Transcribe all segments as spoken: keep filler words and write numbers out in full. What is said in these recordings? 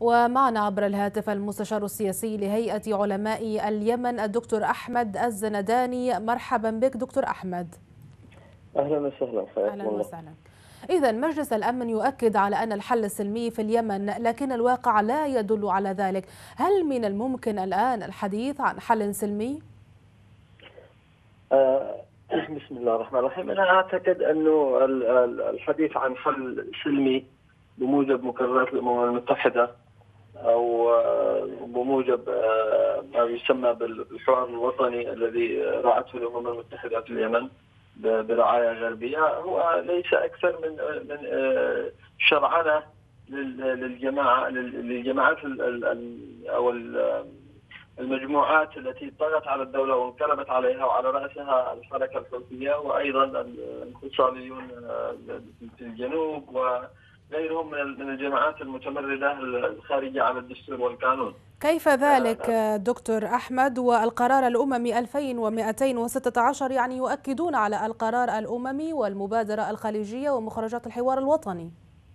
ومعنا عبر الهاتف المستشار السياسي لهيئة علماء اليمن الدكتور أحمد الزنداني. مرحبا بك دكتور أحمد. أهلا وسهلا، حياكم أهلا الله. وسهلا. إذا مجلس الأمن يؤكد على أن الحل السلمي في اليمن، لكن الواقع لا يدل على ذلك. هل من الممكن الآن الحديث عن حل سلمي؟ آه بسم الله الرحمن الرحيم. أنا أعتقد أنه الحديث عن حل سلمي بموجب مقررات الأمم المتحدة أو بموجب ما يسمى بالحوار الوطني الذي رعته الأمم المتحدة في اليمن برعاية غربية هو ليس أكثر من من شرعنة للجماعة للجماعات أو المجموعات التي طغت على الدولة وانقلبت عليها، وعلى رأسها الحركة الحوثية وأيضا الانفصاليون في الجنوب وغيرهم من الجماعات المتمردة الخارجة على الدستور والقانون. كيف ذلك دكتور أحمد؟ والقرار الأممي ألفين ومئتين وستة عشر يعني يؤكدون على القرار الأممي والمبادرة الخليجية ومخرجات الحوار الوطني.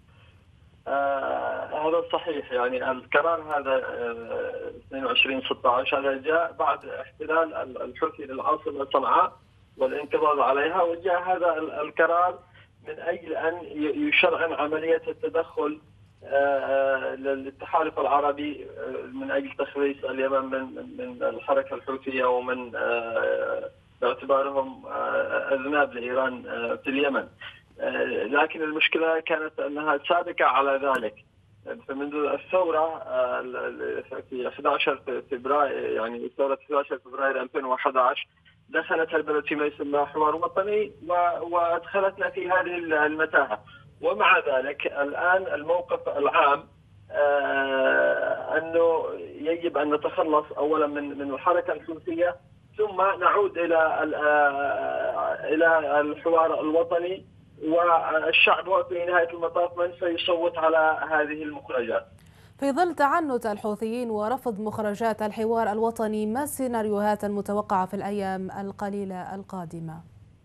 آه هذا صحيح، يعني القرار هذا آه اثنين وعشرين ستة عشر هذا جاء بعد احتلال الحوثي للعاصمة صنعاء والانقضاض عليها، وجاء هذا القرار من أجل أن يشرعن عملية التدخل آه للتحالف العربي من أجل تخليص اليمن من من الحركة الحوثية ومن آه باعتبارهم آه أذناب لإيران آه في اليمن. لكن المشكلة كانت أنها سابقة على ذلك. فمنذ الثورة في أحد عشر فبراير، يعني ثورة أحد عشر فبراير ألفين وأحد عشر، دخلت البلد فيما يسمى حوار وطني وأدخلتنا في هذه المتاهة. ومع ذلك الآن الموقف العام أنه يجب أن نتخلص أولا من من الحركة الحوثية، ثم نعود إلى إلى الحوار الوطني، والشعب في نهاية المطاف من سيصوت على هذه المخرجات. في ظل تعنت الحوثيين ورفض مخرجات الحوار الوطني، ما السيناريوهات المتوقعة في الأيام القليلة القادمة؟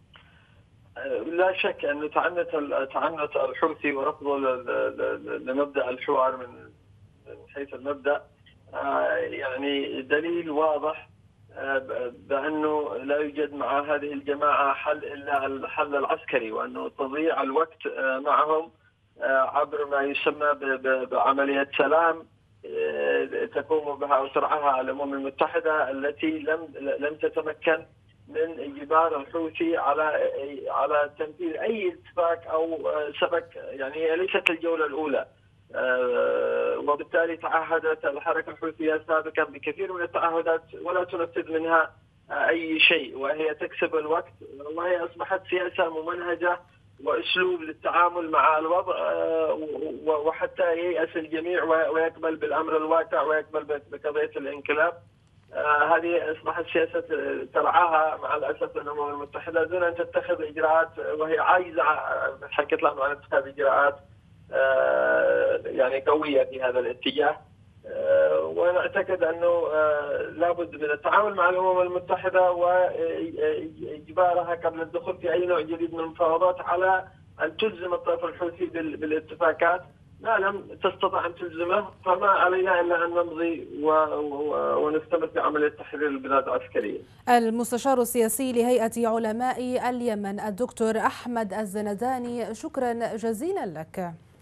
لا شك أن تعنت تعنت الحوثي ورفضه لمبدأ الحوار من حيث المبدأ يعني دليل واضح بأنه لا يوجد مع هذه الجماعة حل إلا الحل العسكري، وأنه تضييع الوقت معهم عبر ما يسمى بعملية سلام تقوم بها أو ترعاها الأمم المتحدة، التي لم لم تتمكن من إجبار الحوثي على على تنفيذ أي اتفاق أو سبق. يعني هي ليست الجولة الأولى، وبالتالي تعهدت الحركة الحوثية سابقا بكثير من التعهدات ولا تنفذ منها أي شيء، وهي تكسب الوقت. والله أصبحت سياسة ممنهجة وأسلوب للتعامل مع الوضع، وحتى ييأس الجميع ويقبل بالأمر الواقع ويقبل بقضية الانقلاب. هذه أصبحت سياسة ترعاها مع الأسف الأمم المتحدة دون أن تتخذ إجراءات، وهي عايزة حكت لهم عن اتخاذ إجراءات يعني قوية في هذا الاتجاه. وأنا أعتقد أنه لابد من التعامل مع الأمم المتحدة وإجبارها قبل الدخول في أي نوع جديد من المفاوضات على أن تلزم الطرف الحوثي بالاتفاقات. ما لم تستطع أن تلزمه فما علينا إلا أن نمضي ونستمر في عملية تحرير البلاد عسكريا. المستشار السياسي لهيئة علماء اليمن الدكتور أحمد الزنداني، شكرا جزيلا لك.